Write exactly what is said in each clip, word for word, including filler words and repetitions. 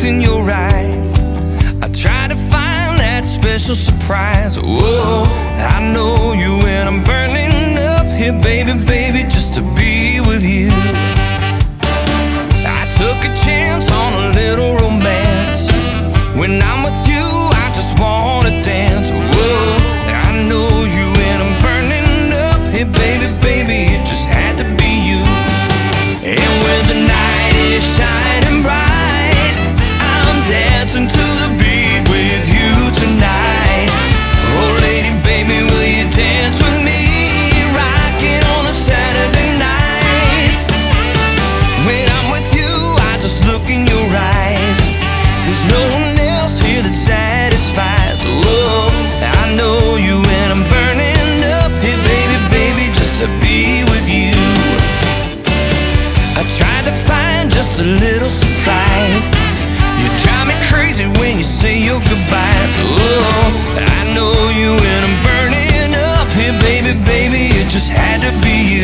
looked in your eyes. I tried to find that special surprise. Whoa, I know you and I'm burning up here, baby, baby, just to be with you. I took a chance on a little romance. When I'm with you, I just wanna dance. Whoa, I know you and I'm burning up here, baby, baby, it just had to be you. And when the night is shining bright, I'm dancing to the beat with you tonight. Oh lady, baby, will you dance with me? Rocking on a Saturday night. When I'm with you, I just look in your eyes. There's no one else here that satisfies. Whoa, I know you and I'm burning up here, baby, baby, just to be with you. I tried to find just a little surprise. You drive me crazy when you say your goodbyes. Oh, I know you and I'm burning up here, baby, baby, it just had to be you.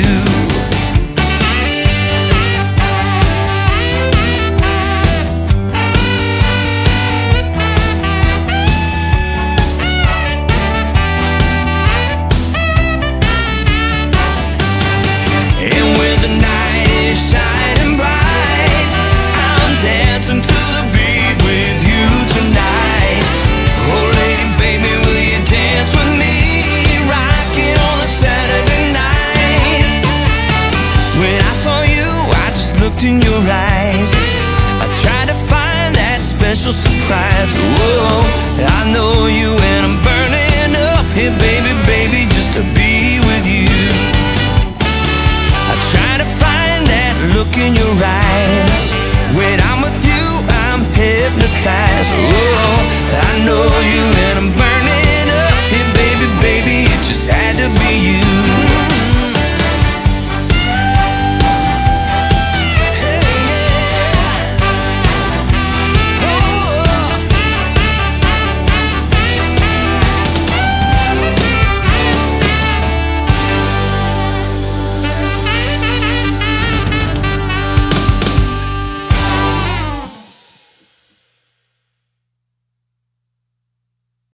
In your eyes, I tried to find that special surprise. Whoa, I know you and I'm burning up here, baby, baby, just to be with you. I try to find that look in your eyes.